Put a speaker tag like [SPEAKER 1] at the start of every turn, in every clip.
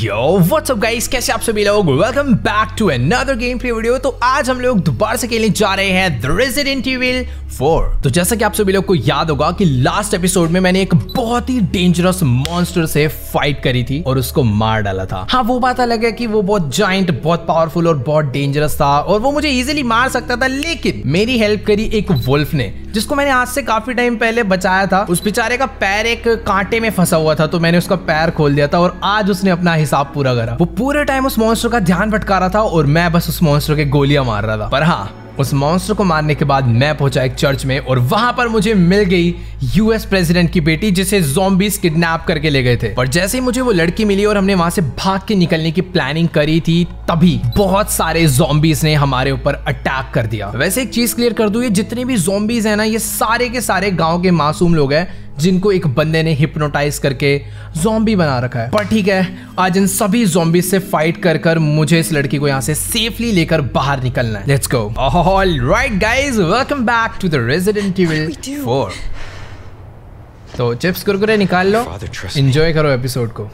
[SPEAKER 1] Yo what's up guys, कैसे आप सभी लोग। Welcome back to another game play video. तो आज हम लोग दोबारा से खेलने जा रहे हैं द रेजिडेंट इविल 4। तो जैसा कि आप सभी लोग को याद होगा कि लास्ट एपिसोड में मैंने एक बहुत ही डेंजरस मॉन्स्टर से फाइट करी थी और उसको मार डाला था। हाँ, वो बात अलग है कि वो बहुत जायंट, बहुत पावरफुल और बहुत डेंजरस था और वो मुझे इजीली मार सकता था, लेकिन मेरी हेल्प करी एक वुल्फ ने, जिसको मैंने आज से काफी टाइम पहले बचाया था। उस बेचारे का पैर एक कांटे में फंसा हुआ था, तो मैंने उसका पैर खोल दिया था और आज उसने अपना हिसाब पूरा करा। वो पूरे टाइम उस मॉन्स्टर का ध्यान भटका रहा था और मैं बस उस मॉन्स्टर के गोलियां मार रहा था। पर हाँ, उस मॉन्स्टर को मारने के बाद मैं पहुंचा एक चर्च में और वहां पर मुझे मिल गई यूएस प्रेसिडेंट की बेटी, जिसे ज़ॉम्बीज़ किडनैप करके ले गए थे। पर जैसे ही मुझे वो लड़की मिली और हमने वहां से भाग के निकलने की प्लानिंग करी थी, तभी बहुत सारे ज़ॉम्बीज़ ने हमारे ऊपर अटैक कर दिया। वैसे एक चीज क्लियर कर दूं, ये जितने भी ज़ॉम्बीज़ हैं ना, ये सारे के सारे गांव के मासूम लोग हैं जिनको एक बंदे ने हिप्नोटाइज करके ज़ॉम्बी बना रखा है। पर ठीक है, आज इन सभी ज़ॉम्बीज़ से फाइट कर मुझे इस लड़की को यहाँ से सेफली लेकर बाहर निकलना है। Let's go. Alright guys, welcome back to the resident evil 4। तो चिप्स कुरकुरे निकाल लो, एंजॉय करो एपिसोड को।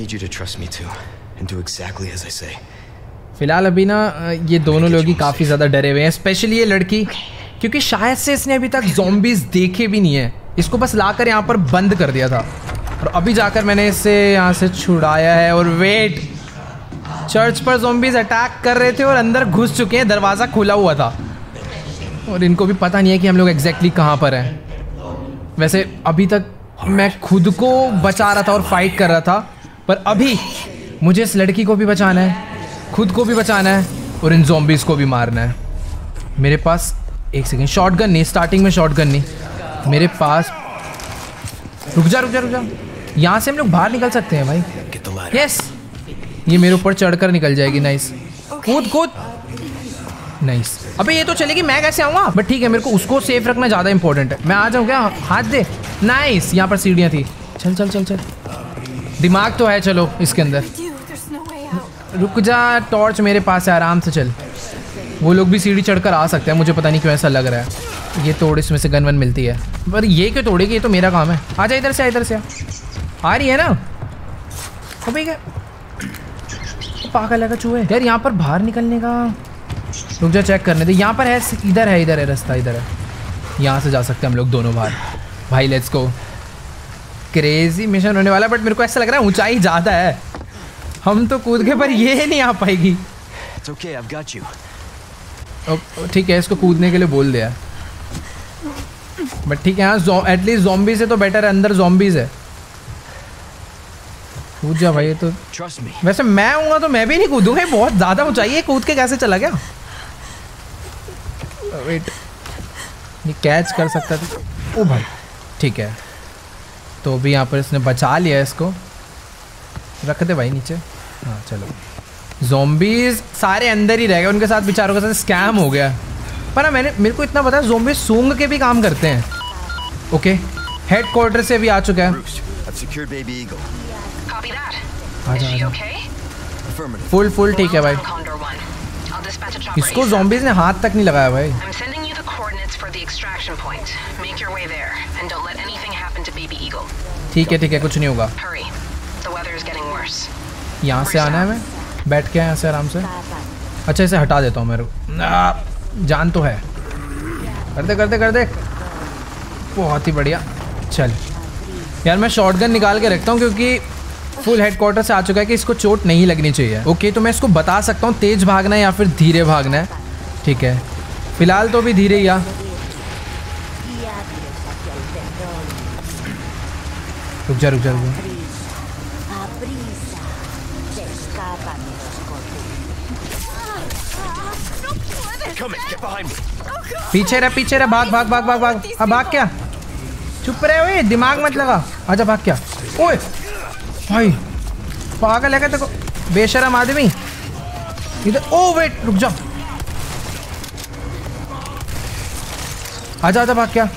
[SPEAKER 1] फिलहाल अभी ना ये दोनों लोग ही काफी ज्यादा डरे हुए हैं, स्पेशली ये लड़की, क्योंकि शायद से इसने अभी तक ज़ॉम्बीज़ देखे भी नहीं है। इसको बस लाकर यहाँ पर बंद कर दिया था और अभी जाकर मैंने इसे यहाँ से छुड़ाया है। और वेट, चर्च पर ज़ॉम्बीज़ अटैक कर रहे थे और अंदर घुस चुके हैं, दरवाज़ा खुला हुआ था और इनको भी पता नहीं है कि हम लोग एग्जैक्टली कहाँ पर हैं। वैसे अभी तक मैं खुद को बचा रहा था और फाइट कर रहा था, पर अभी मुझे इस लड़की को भी बचाना है, खुद को भी बचाना है और इन ज़ॉम्बीज़ को भी मारना है। मेरे पास एक सेकेंड, शॉटगन नहीं, स्टार्टिंग में शॉटगन नहीं मेरे पास। रुक जा। यहाँ से हम लोग बाहर निकल सकते हैं भाई। यस, ये मेरे ऊपर चढ़कर निकल जाएगी। नाइस, कूद। नाइस। अबे ये तो चलेगी, मैं कैसे आऊँगा? बट ठीक है, मेरे को उसको सेफ रखना ज़्यादा इंपॉर्टेंट है। मैं आ जाऊँ क्या? हाथ दे। नाइस, यहाँ पर सीढ़ियाँ थी। चल। दिमाग तो है, चलो इसके अंदर। रुक जा, टॉर्च मेरे पास है, आराम से चल। वो लोग भी सीढ़ी चढ़कर आ सकते हैं, मुझे पता नहीं क्यों ऐसा लग रहा है। ये तोड़, इसमें से गन वन मिलती है, पर ये क्यों तोड़ेगी? ये तो मेरा काम है। आजा, इधर से आ रही है ना। अबे क्या पागल है चूहे यार। यहाँ पर बाहर निकलने का, रुक जा, चेक करने दे। यहाँ पर है, इधर है रास्ता, इधर है। यहाँ से जा सकते हैं हम लोग दोनों बाहर। भाई लेट्स गो। क्रेजी मिशन होने वाला, बट मेरे को ऐसा लग रहा है ऊंचाई ज़्यादा है, हम तो कूद के, पर ये नहीं आ पाएगी। ठीक है, इसको कूदने के लिए बोल दिया, बट ठीक है। हाँ, एटलीस्ट ज़ॉम्बी से तो बेटर है, अंदर ज़ॉम्बीज़ है। कूद जा भाई। ये तो वैसे मैं हूँगा तो मैं भी नहीं कूदूंगा, बहुत ज़्यादा ऊंचाई है, कूद के कैसे चला गया? वेट, ये कैच कर सकता था। ओ भाई, ठीक है। तो अभी यहाँ पर इसने बचा लिया, इसको रख दे भाई नीचे। हाँ चलो, ज़ॉम्बीज़ सारे अंदर ही रह गए, उनके साथ बेचारों के साथ स्कैम हो गया। पर ना, मेरे को इतना पता है ज़ॉम्बीज़ सूंघ के भी काम करते हैं। ओके, हेडक्वार्टर से भी आ चुका है। आजा। फुल ठीक है भाई। इसको ज़ॉम्बीज़ ने हाथ तक नहीं लगाया भाई। ठीक है, कुछ नहीं होगा। यहाँ से आना है, मैं बैठ के यहाँ से आराम से। अच्छा, इसे हटा देता हूँ मेरे को, जान तो है। कर दे। बहुत ही बढ़िया। चल यार, मैं शॉटगन निकाल के रखता हूँ क्योंकि फुल हेडक्वार्टर से आ चुका है कि इसको चोट नहीं लगनी चाहिए। ओके, तो मैं इसको बता सकता हूँ तेज भागना है या फिर धीरे भागना है। ठीक है, फिलहाल तो भी धीरे ही आ। रुक जा। पीछे रह, भाग। अब भाग क्या? चुप रहे हुए, दिमाग मत लगा। आजा, भाग क्या? ओए भाई, पागल है क्या तेरे को? बेशरम आदमी इधर। ओ वेट, रुक जा। आजा, भाग क्या?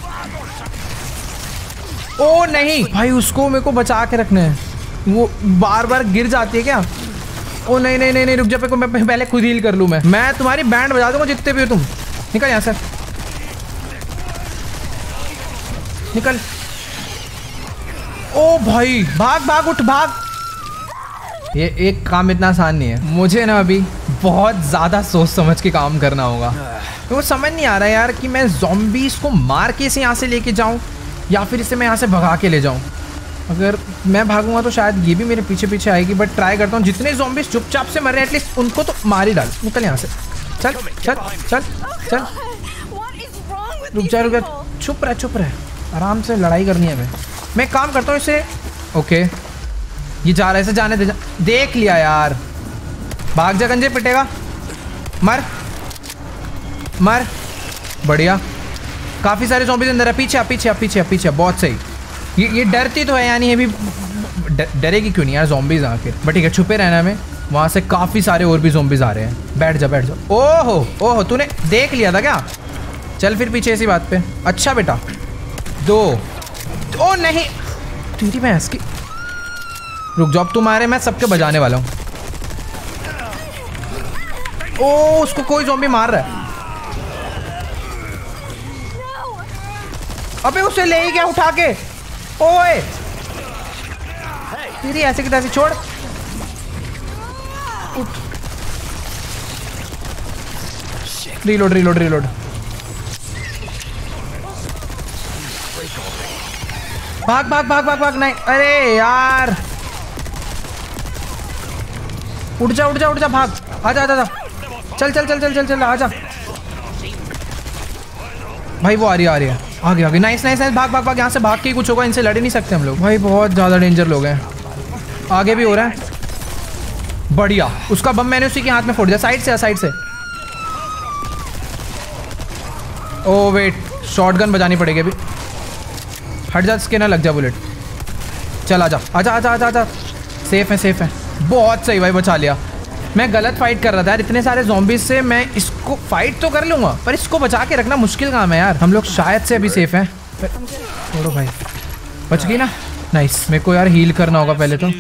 [SPEAKER 1] ओ नहीं भाई, उसको मेरे को बचा के रखना है, वो बार गिर जाती है क्या? ओ नहीं, रुक जा, मैं पहले खुद हील कर लूँ। मैं तुम्हारी बैंड बजा दूंगा जितने भी हो तुम। निकल यहाँ से, निकल। ओ भाई, भाग, उठ, भाग। ये एक काम इतना आसान नहीं है। मुझे ना अभी बहुत ज़्यादा सोच समझ के काम करना होगा। तो वो समझ नहीं आ रहा है यार कि मैं ज़ॉम्बीज़ को मार के इसे यहाँ से लेके जाऊँ या फिर इसे मैं यहाँ से भगा के ले जाऊँ। अगर मैं भागूंगा तो शायद ये भी मेरे पीछे पीछे आएगी, बट ट्राई करता हूँ जितने ज़ॉम्बीज़ चुपचाप से मर रहे हैं एटलीस्ट उनको तो मार ही डाल। निकल यहाँ से, चल चल चल चल। रुक जा, चुप रह, आराम से लड़ाई करनी है। मैं काम करता हूँ इसे। ओके ये जा रहा है, इसे जाने दे। देख लिया यार, भाग जा गंजे, पिटेगा। मर मर, बढ़िया। काफ़ी सारे ज़ॉम्बीज़ अंदर है। पीछे बहुत सही। ये डरती तो है, यानी ये भी डरेगी क्यों नहीं यार ज़ॉम्बीज़ आके। बट ठीक है, छुपे रहना में। वहाँ से काफ़ी सारे और भी ज़ॉम्बीज़ आ रहे हैं। बैठ जा। ओहो तूने देख लिया था क्या? चल फिर पीछे इसी बात पे। अच्छा बेटा, 2। ओ नहीं, तेरी भैंस की। रुक जाओ, अब तुम्हारे मैं सबके बजाने वाला हूँ। ओ उसको कोई ज़ॉम्बी मार रहा है। अबे उसे ले ही गया उठा के। ओए तेरी ऐसे की तैसे छोड़। रीलोड। भाग नहीं। अरे यार उठ जा भाग। आजा चल आजा भाई। वो आ रही है आगे। नाइस। भाग यहाँ से भाग के ही कुछ होगा। इनसे लड़ ही नहीं सकते हम लोग भाई, बहुत ज़्यादा डेंजर लोग हैं। आगे भी हो रहा है। बढ़िया, उसका बम मैंने उसी के हाथ में फोड़ दिया। साइड से। ओ वेट, शॉटगन बजानी पड़ेगी अभी। हट जा, इसके ना लग जा बुलेट। चल आजा। सेफ है। बहुत सही भाई, बचा लिया। मैं गलत फाइट कर रहा था यार, इतने सारे ज़ॉम्बीज से मैं इसको फाइट तो कर लूँगा पर इसको बचा के रखना मुश्किल काम है यार। हम लोग शायद से अभी सेफ हैं। छोड़ो भाई, बच गई ना। नाइस। मेरे को यार हील करना होगा पहले तो।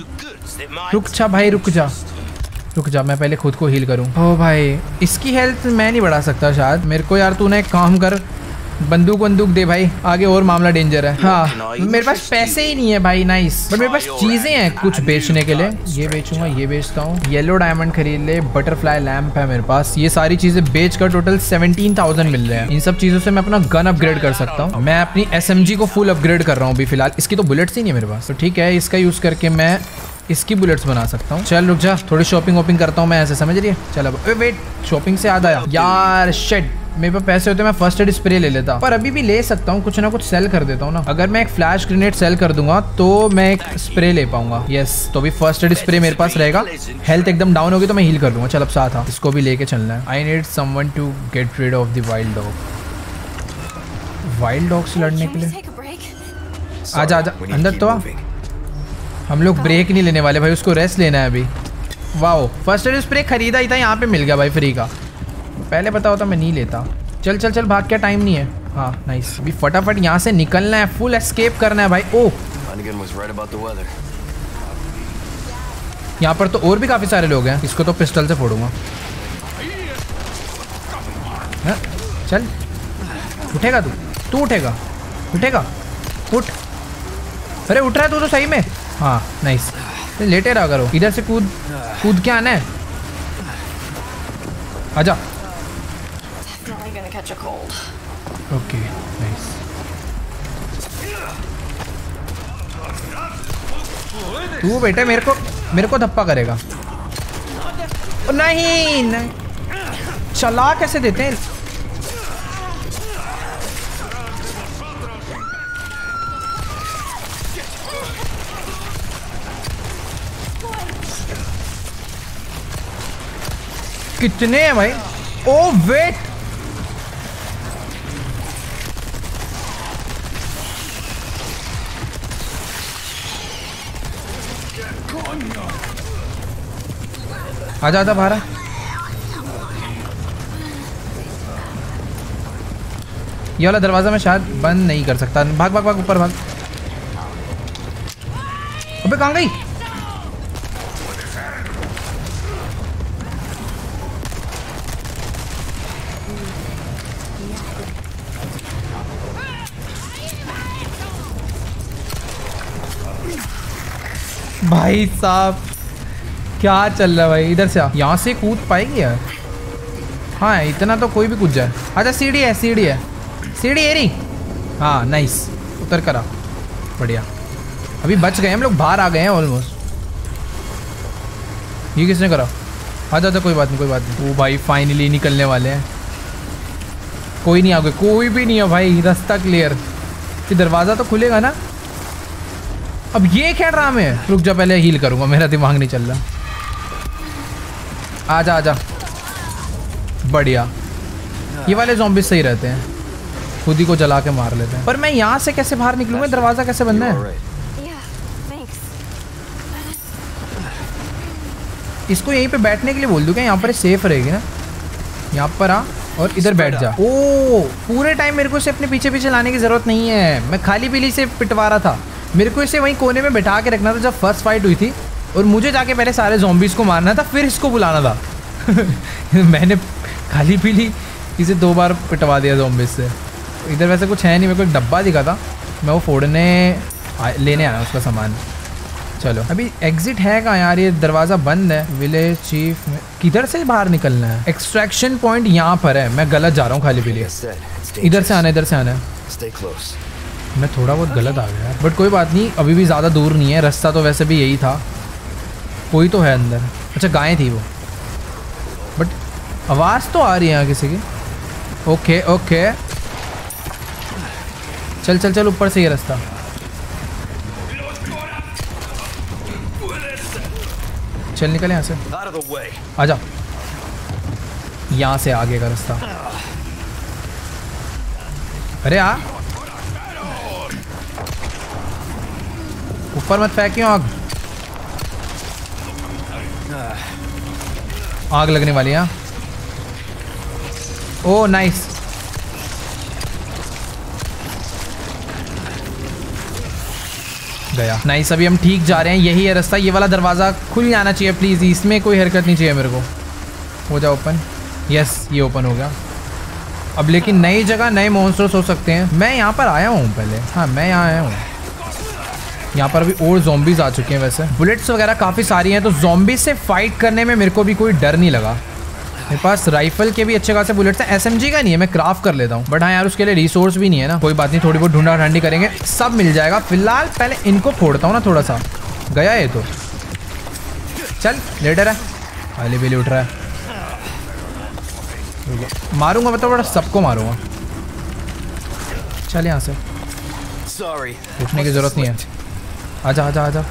[SPEAKER 1] रुक जा, मैं पहले खुद को हील करूँ। ओ भाई, इसकी हेल्थ मैं नहीं बढ़ा सकता शायद। मेरे को यार तूने एक काम कर, बंदूक दे भाई, आगे और मामला डेंजर है। हाँ मेरे पास पैसे ही नहीं है भाई। नाइस, बट मेरे पास चीजें हैं कुछ बेचने के लिए। ये बेचूंगा, ये बेचता हूँ। येलो डायमंड खरीद ले, बटरफ्लाई लैंप है मेरे पास। ये सारी चीजें बेचकर टोटल 17,000 मिल रहे हैं। इन सब चीजों से मैं अपना गन अपग्रेड कर सकता हूँ। मैं अपनी SMG को फुल अपग्रेड कर रहा हूँ अभी फिलहाल। इसकी तो बुलेट्स ही नहीं है मेरे पास, तो ठीक है, इसका यूज करके मैं इसकी बुलेट्स बना सकता हूँ। चल रुक जा, थोड़ी शॉपिंग करता हूँ मैं, ऐसे समझ रही है। चल अब वेट, शॉपिंग से याद आया यार, शिट, मेरे पास पैसे होते मैं फर्स्ट एड स्प्रे ले लेता, पर अभी भी ले सकता हूँ। कुछ ना कुछ सेल कर देता हूँ ना। अगर मैं एक फ्लैश ग्रेनेड सेल कर दूंगा तो मैं एक स्प्रे ले पाऊंगा। यस, तो अभी फर्स्ट एड स्प्रे मेरे पास रहेगा। हेल्थ एकदम डाउन होगी तो मैं हील कर दूंगा। चल अब साथ आ, इसको भी लेके चलना है। I need someone to get rid of the wild dog. Wild dog से लड़ने के लिए आजा अंदर तो आ। हम लोग ब्रेक नहीं लेने वाले भाई, उसको रेस्ट लेना है अभी। वाओ, फर्स्ट एड स्प्रे खरीदा ही था, यहाँ पे मिल गया भाई फ्री का। पहले पता होता मैं नहीं लेता। चल भाग, क्या टाइम नहीं है। हाँ नाइस, अभी फटाफट यहाँ से निकलना है, फुल एस्केप करना है भाई। ओह, यहाँ पर तो और भी काफी सारे लोग हैं। इसको तो पिस्टल से फोड़ूंगा। चल, उठेगा तू उठेगा, उठ। अरे उठ रहा है तू तो सही में। हाँ नाइस, लेटे रहा करो। इधर से कूद के आना है। आजा। Okay nice. तू बेटे मेरे को धप्पा करेगा। नहीं, चला कैसे देते हैं। कितने हैं भाई। ओ वेट, आजा बाहर। ये वाला दरवाजा मैं शायद बंद नहीं कर सकता। भाग ऊपर भाग। अबे कहाँ गई। भाई साहब क्या चल रहा है भाई? इधर से आ, यहाँ से कूद पाएगी यार? हाँ इतना तो कोई भी कूद जाए। अच्छा सीढ़ी है, सीढ़ी है, सीढ़ी है रही। हाँ नाइस, उतर करा, बढ़िया। अभी बच गए हम लोग, बाहर आ गए हैं ऑलमोस्ट। ये किसने करा? आजा कोई बात नहीं, कोई बात नहीं। ओ भाई फाइनली निकलने वाले हैं। कोई नहीं, आगे कोई भी नहीं है भाई, रास्ता क्लियर। कि दरवाज़ा तो खुलेगा ना? अब ये क्या ड्रामा है? रुक जा, पहले हील करूँगा, मेरा दिमाग नहीं चल रहा। आजा आजा, बढ़िया। ये वाले ज़ॉम्बीज़ सही रहते हैं, खुद ही को जला के मार लेते हैं। पर मैं यहाँ से कैसे बाहर निकलूँगा? दरवाज़ा कैसे बंद है? इसको यहीं पे बैठने के लिए बोल दूँ क्या? यहाँ पर सेफ रहेगी ना? यहाँ पर आ और इधर बैठ जा। ओ पूरे टाइम मेरे को इसे अपने पीछे पीछे लाने की ज़रूरत नहीं है। मैं खाली पीली से पिटवा रहा था, मेरे को इसे वहीं कोने में बैठा के रखना था जब फर्स्ट फाइट हुई थी, और मुझे जाके पहले सारे ज़ॉम्बीज़ को मारना था, फिर इसको बुलाना था। मैंने खाली पीली इसे 2 बार पिटवा दिया ज़ॉम्बीज़ से। इधर वैसे कुछ है नहीं, मेरे को एक डब्बा दिखा था, मैं वो फोड़ने लेने आया उसका सामान। चलो अभी एग्जिट है कहाँ यार? ये दरवाज़ा बंद है। विलेज चीफ में किधर से बाहर निकलना है? एक्सट्रैक्शन पॉइंट यहाँ पर है, मैं गलत जा रहा हूँ खाली पीली। इधर से आना, इधर से आना है। मैं थोड़ा बहुत गलत आ गया बट कोई बात नहीं, अभी भी ज़्यादा दूर नहीं है, रास्ता तो वैसे भी यही था। कोई तो है अंदर। अच्छा गायें थी वो, बट आवाज़ तो आ रही है यहाँ किसी की। ओके ओके, चल चल चल, ऊपर से ये रास्ता। चल निकल यहाँ से, आजा। यहाँ से आगे का रास्ता। अरे आ, ऊपर मत फेंकियो आग, आग लगने वाली है। ओ नाइस, गया। नाइस, अभी हम ठीक जा रहे हैं, यही है रास्ता। ये वाला दरवाज़ा खुल जाना चाहिए प्लीज़, इसमें कोई हरकत नहीं चाहिए मेरे को। हो जा ओपन, यस ये ओपन हो गया। अब लेकिन नई जगह नए मॉन्स्टर्स हो सकते हैं। मैं यहाँ पर आया हूँ पहले, हाँ मैं यहाँ आया हूँ। यहाँ पर अभी और ज़ॉम्बीज़ आ चुके हैं। वैसे बुलेट्स वगैरह काफ़ी सारी हैं, तो ज़ॉम्बीज़ से फाइट करने में मेरे को भी कोई डर नहीं लगा। मेरे पास राइफल के भी अच्छे खासे बुलेट्स हैं, एसएमजी का नहीं है, मैं क्राफ्ट कर लेता हूँ। बट हाँ यार उसके लिए रिसोर्स भी नहीं है ना। कोई बात नहीं, थोड़ी बहुत ढूंढा ढांडी करेंगे, सब मिल जाएगा। फिलहाल पहले इनको फोड़ता हूँ ना थोड़ा सा। गया ये तो, चल लेटर है, खाली बिली उठ रहा है। मारूंगा मतलब बड़ा सबको मारूंगा। चल यहाँ से, उठने की जरूरत नहीं है। आजा आजा आजा।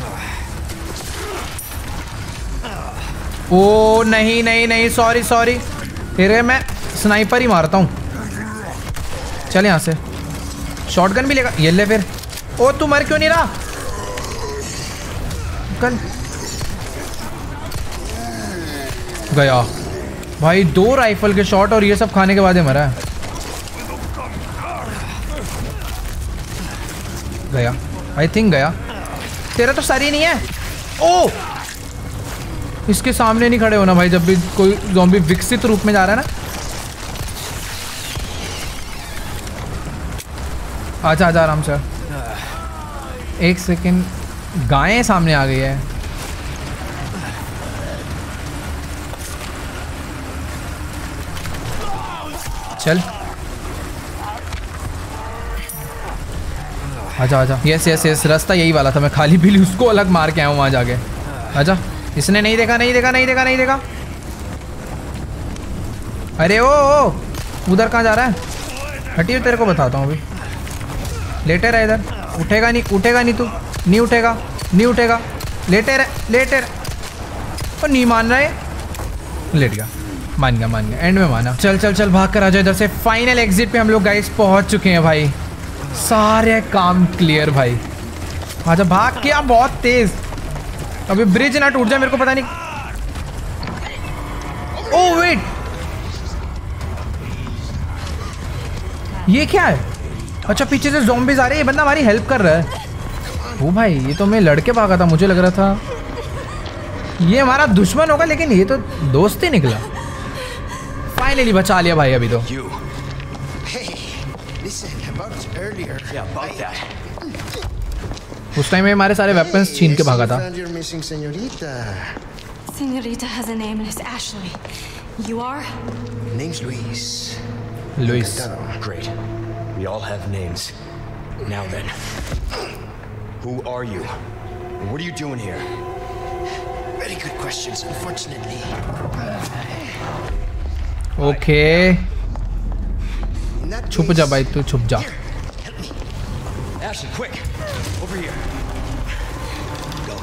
[SPEAKER 1] ओ नहीं नहीं नहीं, सॉरी सॉरी, तेरे मैं स्नाइपर ही मारता हूँ। चल यहाँ से, शॉटगन भी लेगा, ये ले फिर। ओ तू मर क्यों नहीं रहा? कल गया भाई, 2 राइफल के शॉट और ये सब खाने के बाद ही मरा है। गया, आई थिंक गया। तेरा तो सर ही नहीं है। ओ इसके सामने नहीं खड़े होना भाई, जब भी कोई ज़ॉम्बी विकसित रूप में जा रहा है ना। आजा आजा आराम से। 1 सेकेंड, गायें सामने आ गई है। चल आजा आजा। यस यस यस, रास्ता यही वाला था, मैं खाली पीली उसको अलग मार के आया हूँ वहाँ जाके। आजा, इसने नहीं देखा नहीं देखा नहीं देखा नहीं देखा। अरे ओ उधर कहाँ जा रहा है? हटिए, तेरे को बताता हूँ अभी। लेटे रहे इधर, उठेगा नहीं, उठेगा नहीं, तू नहीं उठेगा, नहीं उठेगा। लेटे रहे, लेटे रहे। और नहीं मान रहा है, लेट गया। मान गया मान गया, एंड में माना। चल चल चल भाग कर आ जाओ इधर से। फाइनल एग्जिट पे हम लोग गाइस पहुंच चुके हैं भाई, सारे काम क्लियर भाई। आजा भाग के, आप बहुत तेज। अभी ब्रिज ना टूट जाए, मेरे को पता नहीं। ओह वेट, ये क्या है? अच्छा पीछे से ज़ॉम्बीज़ आ रहे हैं, ये बंदा हमारी हेल्प कर रहा है। ओ भाई, ये तो मैं लड़के भागा था, मुझे लग रहा था ये हमारा दुश्मन होगा, लेकिन ये तो दोस्त ही निकला। फाइनली बचा लिया भाई अभी तो। उस टाइम में हमारे सारे वेपन्स छीन के भागा था।
[SPEAKER 2] Senorita has a name and it's Ashley. You are?
[SPEAKER 3] Name's Luis.
[SPEAKER 1] Luis.
[SPEAKER 3] Great. We all have names. Now then. Who are you? What are you doing here? Very good questions, unfortunately.
[SPEAKER 1] Okay. छुप जा भाई, तू छुप जा.
[SPEAKER 3] Ashley, quick! Over here. Go.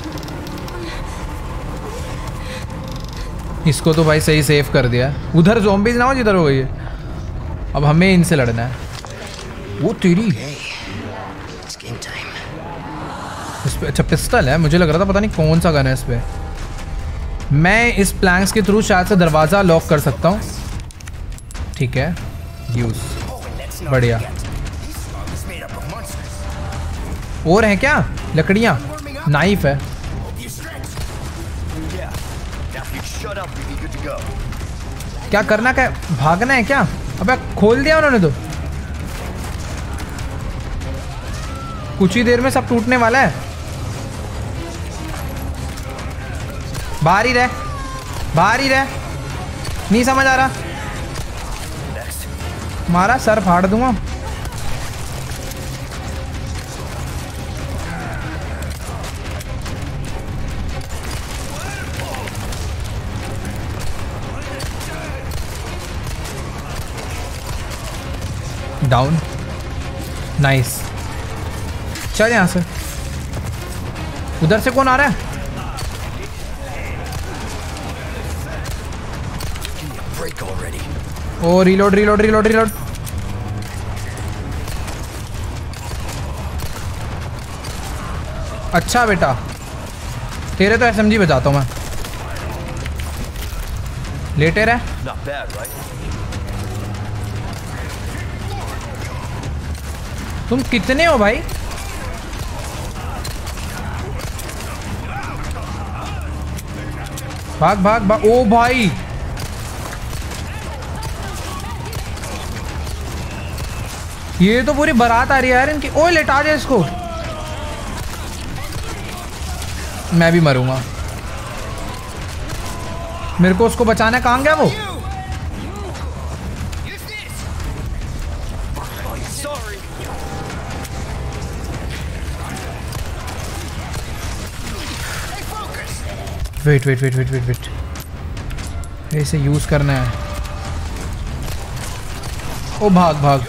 [SPEAKER 1] इसको तो भाई सही सेव कर दिया. उधर ज़ॉम्बीज ना हो जिधर हो गई है. अब हमें इनसे लड़ना है. वो तेरी.
[SPEAKER 3] It's game time.
[SPEAKER 1] इस पे अच्छा पिस्टल है. मुझे लग रहा था पता नहीं कौन सा गन है इस पे. मैं इस प्लैंक्स के थ्रू शायद से दरवाज़ा लॉक कर सकता हूँ. ठीक है. यूज़. बढ़िया. और हैं क्या लकड़ियाँ? नाइफ है. क्या करना, क्या भागना है क्या? अबे खोल दिया उन्होंने तो. कुछ ही देर में सब टूटने वाला है. बाहर ही रह, बाहर ही रह. नहीं समझ आ रहा. मारा सर फाड़ दूंगा. डाउन. नाइस. चल यहाँ से. उधर से कौन आ रहा है? ओ रीलोड रीलोड रीलोड रीलोड. अच्छा बेटा, तेरे तो एसएमजी बजाता हूँ मैं. लेटे रहे. तुम कितने हो भाई? भाग भाग भाग. ओ भाई ये तो पूरी बारात आ रही है यार इनकी. ओए लेटा दे इसको. मैं भी मरूंगा. मेरे को उसको बचाना. कहाँ गया वो? Wait wait wait wait wait wait. इसे यूज करना है. ओ भाग भाग.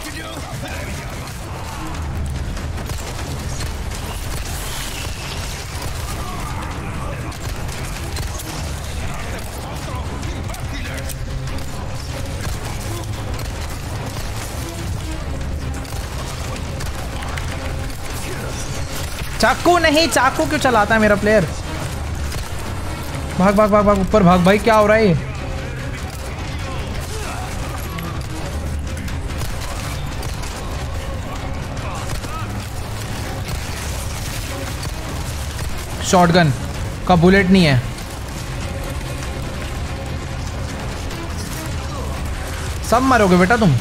[SPEAKER 1] चाकू नहीं, चाकू क्यों चलाता है मेरा प्लेयर? भाग भाग भाग भाग ऊपर भाग. भाई क्या हो रहा है ये? शॉटगन का बुलेट नहीं है. सब मरोगे बेटा तुम.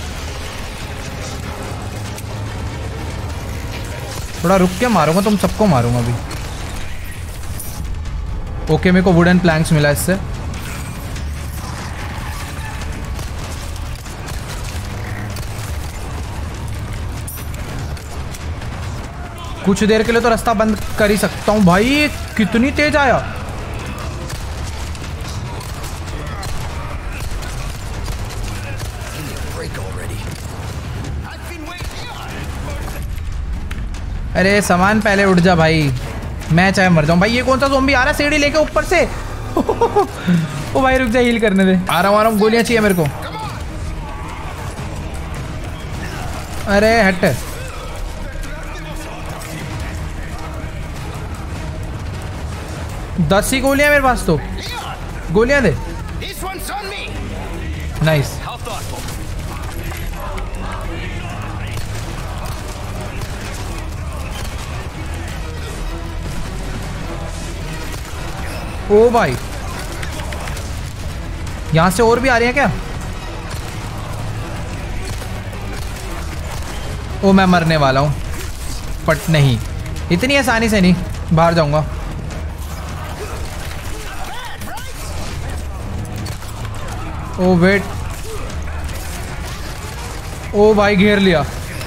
[SPEAKER 1] थोड़ा रुक के मारूंगा. तुम सबको मारूंगा अभी. ओके मेरे को वुडन प्लैंक्स मिला इससे. कुछ देर के लिए तो रास्ता बंद कर ही सकता हूँ. भाई कितनी तेज आया. अरे सामान पहले उठ जा भाई. मैं चाहे मर जाऊं. भाई ये कौन सा ज़ॉम्बी आ रहा है सीढ़ी लेके ऊपर से? ओ भाई रुक जा, हील करने दे. आ रहा हूँ. गोलियां चाहिए मेरे को. अरे हट. दस ही गोलियां मेरे पास. तो गोलियां दे. नाइस. ओ भाई यहाँ से और भी आ रही हैं क्या? ओ मैं मरने वाला हूँ. बट नहीं, इतनी आसानी से नहीं बाहर जाऊंगा. ओ वेट, ओ भाई घेर लिया।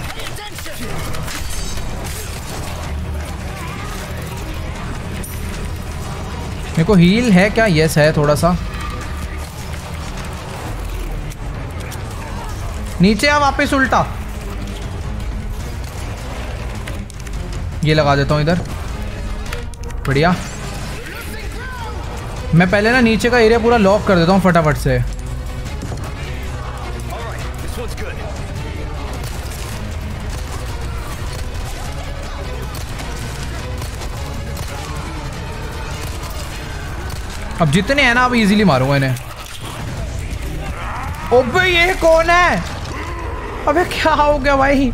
[SPEAKER 1] मेरे को हील है क्या? यस है थोड़ा सा। नीचे आ वापस उल्टा। ये लगा देता हूँ इधर, बढ़िया। मैं पहले ना नीचे का एरिया पूरा लॉक कर देता हूँ फटाफट से। अब जितने हैं ना अब इजीली मारूंगा इन्हें। ओबे ये कौन है? अबे क्या हो गया भाई?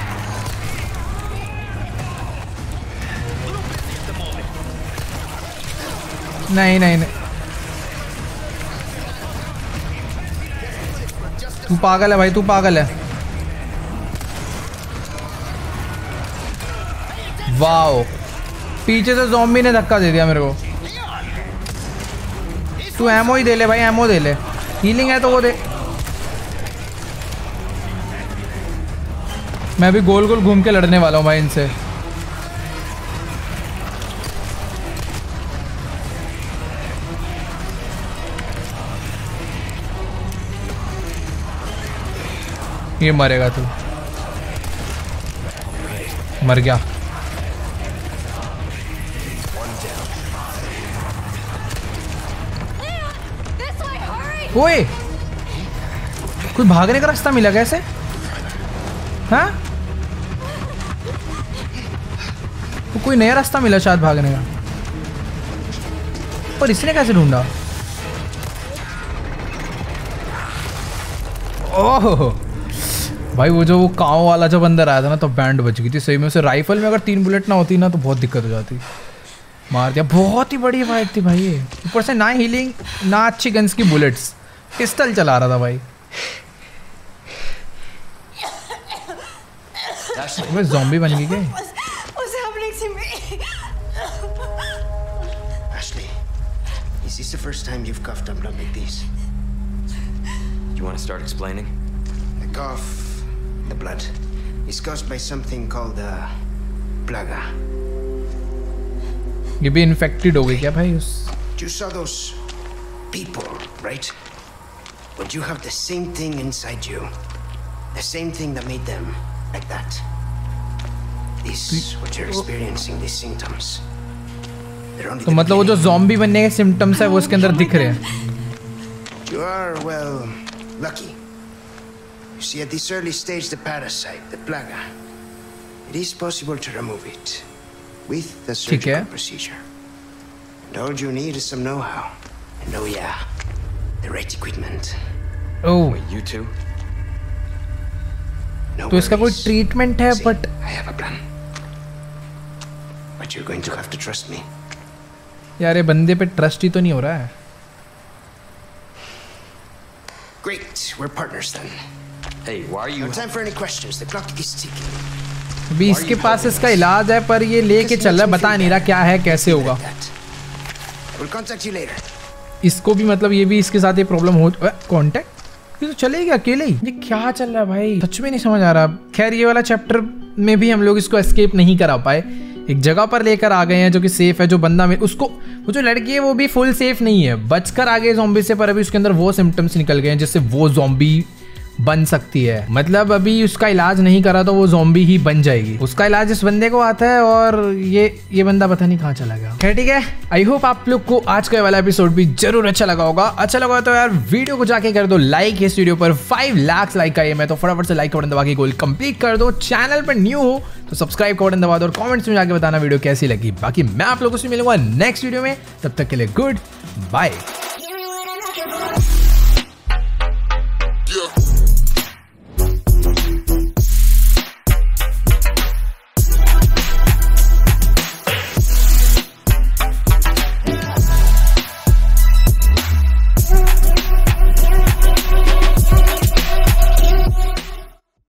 [SPEAKER 1] नहीं नहीं नहीं, तू पागल है भाई, तू पागल है। वाओ, पीछे से ज़ॉम्बी ने धक्का दे दिया मेरे को। तू एमओ ही दे ले भाई, एमओ दे ले। हीलिंग है तो वो दे। मैं भी गोल गोल घूम के लड़ने वाला हूँ भाई इनसे। ये मरेगा तू, मर गया। ओए, कोई भागने का रास्ता मिला कैसे? हाँ, तो कोई नया रास्ता मिला शायद भागने का, पर इसने कैसे ढूंढा? ओह भाई, वो जो वो कांव वाला जब अंदर आया था ना तो बैंड बच गई थी सही में। उसे राइफल में अगर 3 बुलेट ना होती ना तो बहुत दिक्कत हो जाती। मार दिया। बहुत ही बड़ी फाइट थी भाई ये। ऊपर से ना हीलिंग ना अच्छी गन्स की बुलेट्स, पिस्टल चला रहा था भाई। वो ज़ॉम्बी बन गई क्या?
[SPEAKER 2] What's happening to me?
[SPEAKER 3] Ashley, is this the first time you've coughed up blood like this? You want to start explaining? The cough, the blood, is caused by something called the plaga.
[SPEAKER 1] ये भी infected हो गई क्या भाई? उस
[SPEAKER 3] You saw those people, right? But you have the same thing inside you. The same thing that made them like that. This, what you're experiencing, these symptoms.
[SPEAKER 1] तो मतलब वो जो ज़ॉम्बी बनने के सिम्टम्स है वो उसके अंदर दिख रहे हैं।
[SPEAKER 3] You are, well, lucky. You see, at this early stage, the parasite, the plaga, it is possible to remove it with the surgical procedure. And all you need is some know-how. And oh yeah, the right equipment.
[SPEAKER 1] Oh.
[SPEAKER 3] Wait, you too? No
[SPEAKER 1] तो इसका कोई treatment है? But
[SPEAKER 3] I have a plan. But you're going to have to trust me.
[SPEAKER 1] यार ये बंदे पे trust ही तो नहीं हो रहा है।
[SPEAKER 3] Great, we're partners then. Hey, why are you? No time for any questions. The clock is ticking.
[SPEAKER 1] अभी इसके पास इसका इलाज है पर ये लेके चल रहा है, बता नहीं रहा क्या है कैसे होगा।
[SPEAKER 3] We'll contact you later.
[SPEAKER 1] इसको भी मतलब ये भी इसके साथ ये प्रॉब्लम हो। कांटेक्ट ये तो चलेगा अकेले ही। ये क्या चल रहा है भाई, सच में नहीं समझ आ रहा। खैर ये वाला चैप्टर में भी हम लोग इसको एस्केप नहीं करा पाए। एक जगह पर लेकर आ गए हैं जो कि सेफ है। जो बंदा में उसको, वो जो लड़की है वो भी फुल सेफ नहीं है, बचकर आ गए ज़ॉम्बी से, पर अभी उसके अंदर वो सिम्टम्स निकल गए हैं जिससे वो ज़ॉम्बी बन सकती है। मतलब अभी उसका इलाज नहीं करा तो वो ज़ॉम्बी ही बन जाएगी। उसका इलाज इस बंदे को आता है और ये बंदा पता नहीं कहाँ चला गया। खैर ठीक है, आई होप आप लोग को आज का वाला एपिसोड भी जरूर अच्छा लगा होगा। अच्छा लगा तो यार वीडियो को जाके कर दो लाइक। इस वीडियो पर 5 लाख लाइक का एम है तो फटाफट से लाइक का बटन दबा के गोल कंप्लीट कर दो। चैनल पर न्यू हो तो सब्सक्राइब का बटन दबा दो और कमेंट्स में जाके बताना वीडियो कैसी लगी। बाकी मैं आप लोगों से मिलूंगा नेक्स्ट वीडियो में, तब तक के लिए गुड बाय।